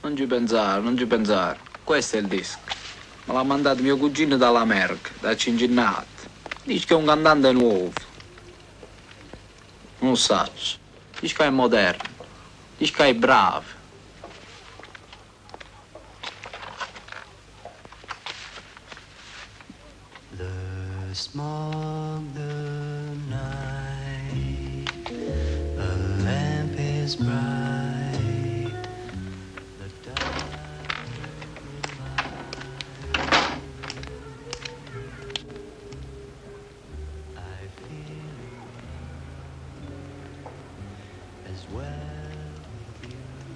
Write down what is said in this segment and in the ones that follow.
Non ci pensare, non ci pensare. Questo è il disco. Me l'ha mandato mio cugino dall'America, da Cincinnati. Dice che è un cantante nuovo. Non so. Dice che è moderno. Dice che è bravo. The smog, the night, a lamp is bright, the dark I feel as well with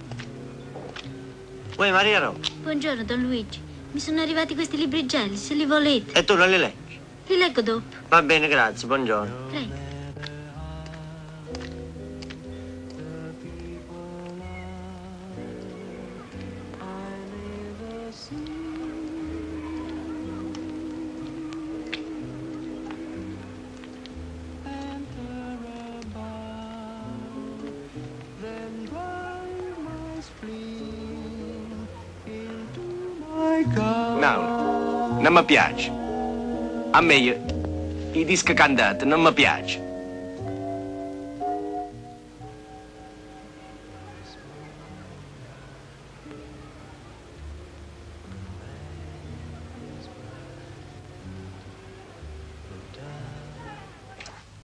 you. Uè, Mariano. Buongiorno, Don Luigi. Mi sono arrivati questi libri gialli, se li volete. E tu non li leggi? Li leggo dopo. Va bene, grazie, buongiorno. Prego. No, non mi piace. A me i dischi cantati non mi piace.